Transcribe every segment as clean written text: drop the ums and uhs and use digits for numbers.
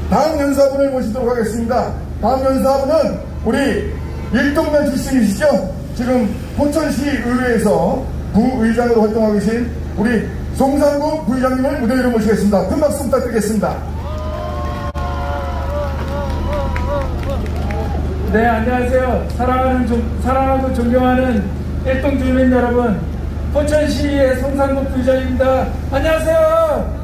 다음 연사분을 모시도록 하겠습니다. 다음 연사분은 우리 일동면 출신이시죠? 지금 포천시 의회에서 부의장으로 활동하고 계신 우리 송상구 부의장님을 무대 위로 모시겠습니다. 큰 박수 부탁드리겠습니다. 네, 안녕하세요. 사랑하고 존경하는 일동 주민 여러분, 포천시의 송상구 부의장입니다. 안녕하세요.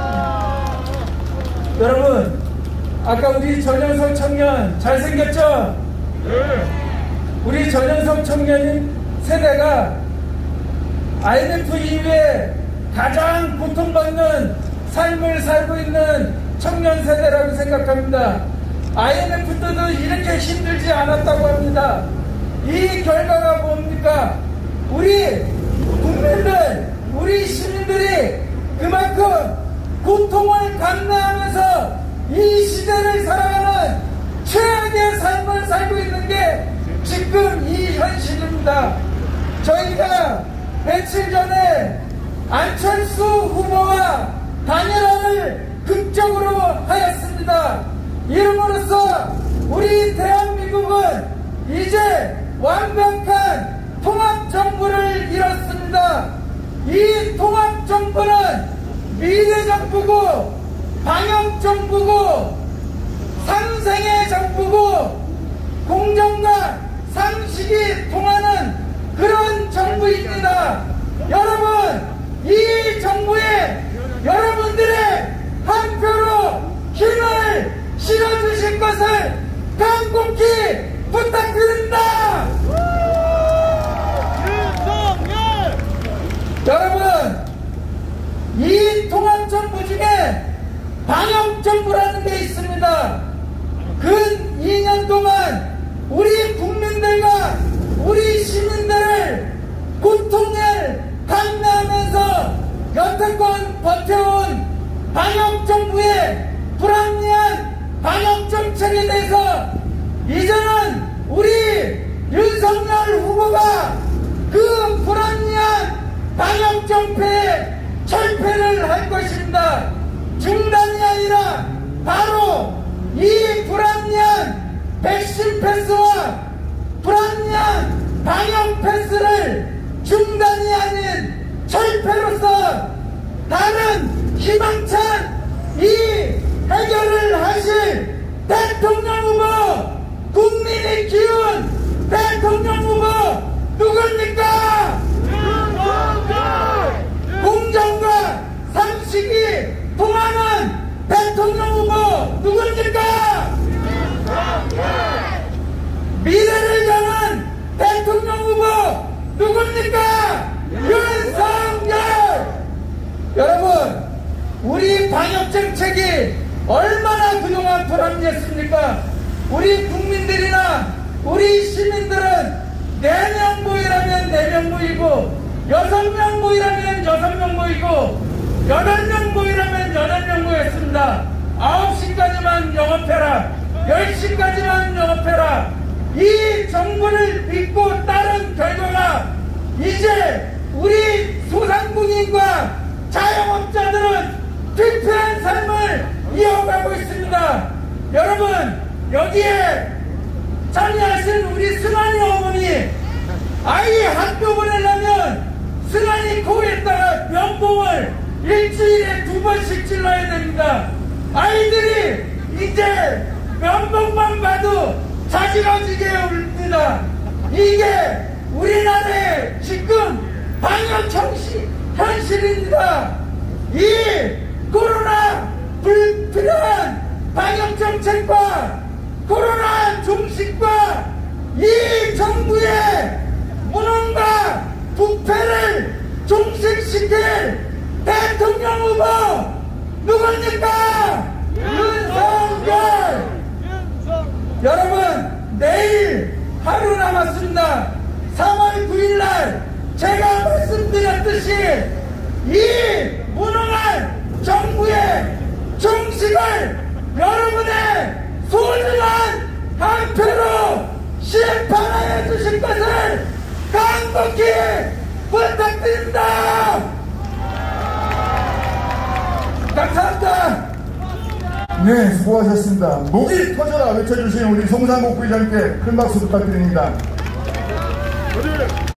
여러분, 아까 우리 전현석 청년 잘생겼죠? 네. 우리 전현석 청년인 세대가 IMF 이후에 가장 고통받는 삶을 살고 있는 청년 세대라고 생각합니다. IMF 때도 이렇게 힘들지 않았다고 합니다. 이 결과가 뭡니까? 우리 국민들, 우리 시민들이 그만큼 고통을 감내하면서 이 시대를 살아가는 최악의 삶을 살고 있는 게 지금 이 현실입니다. 저희가 며칠 전에 안철수 후보와 단일화를 극적으로 하였습니다. 이름으로써 우리 대한민국은 이제 완벽한 통합정부를 이뤘습니다. 이 통합정부는 미래정부고 방역정부고 상생의 정부고 공정과 상식이 통하는 그런 정부입니다. 여러분, 이 정부에 여러분들의 한 표로 힘을 실어주실 것을 간곡히 부탁드립니다. 여러분, 이 통합정부 중에 방역정부라는 게 있습니다. 근 2년 동안 우리 국민들과 우리 시민들을 고통을 감내하면서 여태껏 버텨온 방역정부의 불합리한 방역정책에 대해서 이제는 우리 윤석열 후보가 그 불합리한 방역정책에 철폐를 할 것입니다. 중단이 아니라 바로 이 불합리한 백신 패스와 불합리한 방역 패스를 중단이 아닌 철폐로서 다른 희망찬 이 해결을 하실 대통령 후보, 국민이 키운 대통령 후보 누굽니까? 공정과 상식이 통하는 대통령 후보 누굽니까? 미래를 여는 대통령 후보 누굽니까? 윤석열! 여러분, 우리 방역정책이 얼마나 그동안 불합리했습니까? 우리 국민들이나 우리 시민들은 4명 모이라면 4명 모이고 6명 모이라면 6명 모이고 8명 모이라면 8명 모였습니다. 9시까지만 영업해라, 10시까지만 영업해라. 이 정부를 믿고 따른 결과가 이제 우리 소상공인과 자영업자들은 피폐한 삶을 이어가고 있습니다. 여러분, 여기에 참여하신 우리 승환이 어머니, 아이 학교 보내려면 승환이 코에다가 면봉을 일주일에 2번씩 찔러야 됩니다. 아이들이 이제 면봉만 봐도 자지러지게 웁니다. 이게 우리나라의 지금 방역 현실입니다. 이 코로나 불필요한 방역 정책과 코로나 종식과 이 정부의 무능과 부패를 종식시킬 대통령 후보 누굽니까? 윤석열! 여러분, 내일 하루 남았습니다. 3월 9일날 제가 말씀드렸듯이 이 무능한 정부의 종식을 여러분의 소중한 한 표로 심판하여 주실 것을 간곡히 부탁드립니다. 감사합니다. 네, 수고하셨습니다. 목이 터져라 외쳐주신 우리 송상국 부의장께 큰 박수 부탁드립니다.